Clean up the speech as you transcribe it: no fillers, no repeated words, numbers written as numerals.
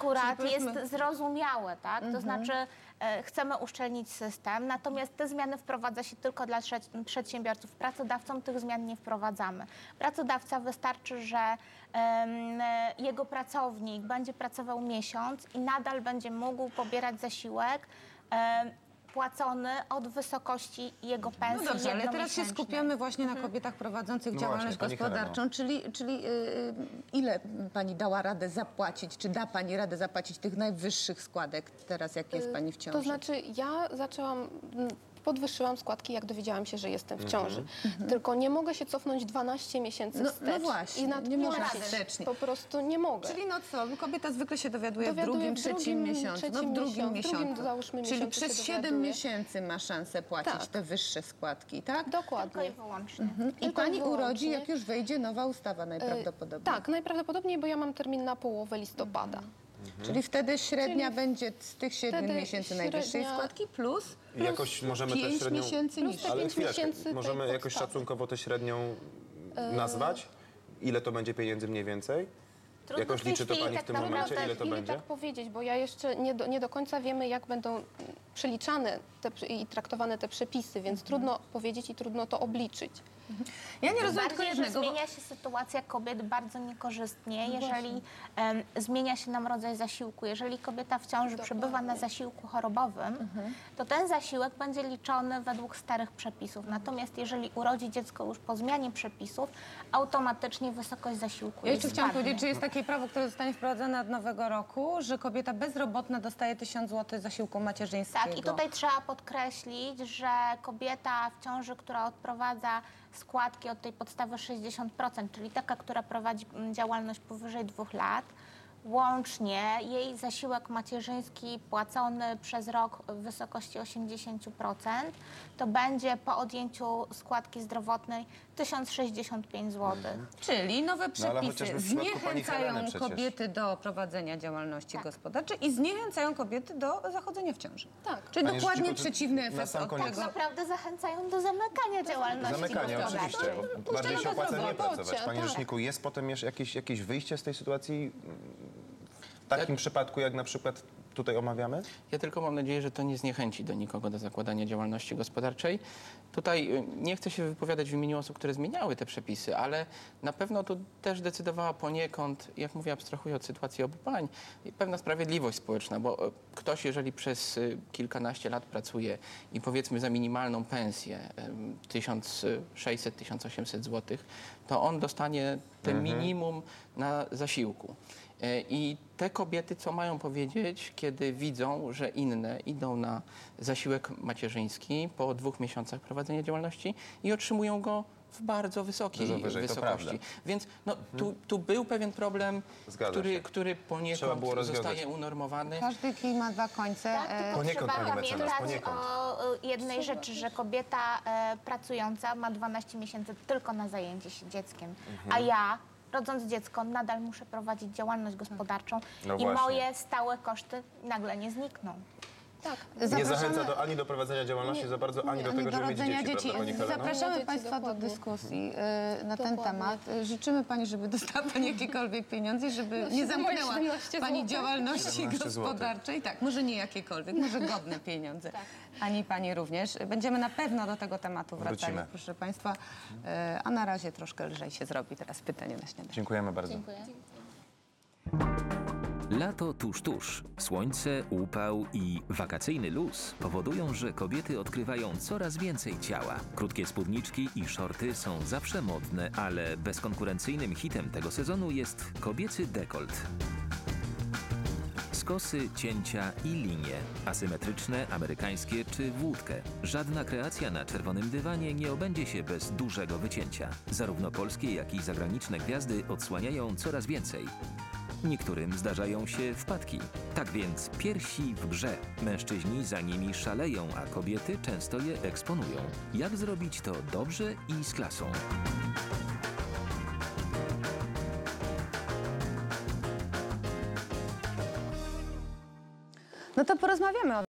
akurat jest zrozumiałe, tak? To znaczy chcemy uszczelnić system, natomiast te zmiany wprowadza się tylko dla przedsiębiorców. Pracodawcom tych zmian nie wprowadzamy. Pracodawca wystarczy, że jego pracownik będzie pracował miesiąc i nadal będzie mógł pobierać zasiłek płacony od wysokości jego pensji. No dobrze, ale teraz się skupiamy właśnie na kobietach prowadzących działalność gospodarczą, czyli ile pani dała radę zapłacić, czy da pani radę zapłacić tych najwyższych składek teraz, jak jest pani w ciąży? To znaczy ja podwyższyłam składki, jak dowiedziałam się, że jestem w ciąży. Tylko nie mogę się cofnąć 12 miesięcy wstecz. No właśnie, nie można wstecznie. Po prostu nie mogę. Czyli no co, kobieta zwykle się dowiaduje w drugim, trzecim miesiącu. No w drugim miesiącu. Załóżmy, czyli przez 7 miesięcy ma szansę płacić te wyższe składki, tak? Dokładnie. Tylko i wyłącznie. I pani urodzi, jak już wejdzie nowa ustawa najprawdopodobniej. Tak, najprawdopodobniej, bo ja mam termin na połowę listopada. Czyli wtedy średnia będzie z tych 7 miesięcy najwyższej składki plus jakoś możemy 5 tę średnią... miesięcy niższej. Ale 5 miesięcy możemy tej jakoś podstawy. szacunkowo tę średnią nazwać? Ile to będzie pieniędzy mniej więcej? Trudno Jakoś liczy to pani w tym momencie, ile to będzie? tak powiedzieć, bo ja jeszcze nie do końca wiemy, jak będą przeliczane i traktowane te przepisy, więc trudno powiedzieć i trudno to obliczyć. Ja nie rozumiem tylko Bardziej, że jednego. zmienia się sytuacja kobiet bardzo niekorzystnie, jeżeli zmienia się nam rodzaj zasiłku. Jeżeli kobieta w ciąży przebywa na zasiłku chorobowym, to ten zasiłek będzie liczony według starych przepisów. Natomiast jeżeli urodzi dziecko już po zmianie przepisów, automatycznie wysokość zasiłku Ja jeszcze chciałam spadnie. powiedzieć, czy jest takie prawo, które zostanie wprowadzone od nowego roku, że kobieta bezrobotna dostaje 1000 zł zasiłku macierzyńskiego. Tak, i tutaj trzeba podkreślić, że kobieta w ciąży, która odprowadza składki od tej podstawy 60%, czyli taka, która prowadzi działalność powyżej 2 lat, łącznie jej zasiłek macierzyński płacony przez rok w wysokości 80% to będzie po odjęciu składki zdrowotnej 1065 zł. Czyli nowe przepisy chociażby w przypadku pani zniechęcają Heleny przecież. kobiety do prowadzenia działalności gospodarczej i zniechęcają kobiety do zachodzenia w ciąży. Tak. Czyli Panie dokładnie Rzeczniku, przeciwny na efekt sam od koniec. tego. Naprawdę zachęcają do zamykania działalności Zamykanie, gospodarczej. oczywiście. Bo bardziej się opłaca nie pracować. Panie tak. Rzeczniku, jest potem jakieś wyjście z tej sytuacji w takim przypadku, jak na przykład tutaj omawiamy? Ja tylko mam nadzieję, że to nie zniechęci do nikogo do zakładania działalności gospodarczej. Tutaj nie chcę się wypowiadać w imieniu osób, które zmieniały te przepisy, ale na pewno tu też decydowała poniekąd, jak mówię, abstrahuję od sytuacji obu pań, pewna sprawiedliwość społeczna, bo ktoś, jeżeli przez kilkanaście lat pracuje i powiedzmy za minimalną pensję 1600-1800 zł, to on dostanie te minimum na zasiłku. I te kobiety, co mają powiedzieć, kiedy widzą, że inne idą na zasiłek macierzyński po 2 miesiącach prowadzenia działalności i otrzymują go w bardzo wysokiej wysokości. Więc no, tu był pewien problem, który poniekąd zostaje unormowany. Każdy kij ma 2 końce. Tak, tylko trzeba pani mecenas, pamiętać poniekąd. o jednej rzeczy, że kobieta pracująca ma 12 miesięcy tylko na zajęcie się dzieckiem, a ja, rodząc dziecko, nadal muszę prowadzić działalność gospodarczą i moje stałe koszty nagle nie znikną. Tak. Nie zachęca ani do prowadzenia działalności za bardzo, ani do tego, żeby mieć dzieci. Prawda, pani Heleno? Zapraszamy Państwa do dyskusji na ten temat. Życzymy Pani, żeby dostała Pani jakiekolwiek pieniądze, żeby nie zamknęła Pani działalności gospodarczej. Tak, może nie jakiekolwiek, może godne pieniądze. Ani Pani również. Będziemy na pewno do tego tematu wracali, Wrócimy. proszę Państwa. A na razie troszkę lżej się zrobi teraz pytanie na śniadanie. Dziękujemy bardzo. Lato tuż. Słońce, upał i wakacyjny luz powodują, że kobiety odkrywają coraz więcej ciała. Krótkie spódniczki i szorty są zawsze modne, ale bezkonkurencyjnym hitem tego sezonu jest kobiecy dekolt. Skosy, cięcia i linie, asymetryczne, amerykańskie czy włódkę. Żadna kreacja na czerwonym dywanie nie obędzie się bez dużego wycięcia. Zarówno polskie, jak i zagraniczne gwiazdy odsłaniają coraz więcej. Niektórym zdarzają się wpadki. Tak więc piersi w grze. Mężczyźni za nimi szaleją, a kobiety często je eksponują. Jak zrobić to dobrze i z klasą? No to porozmawiamy o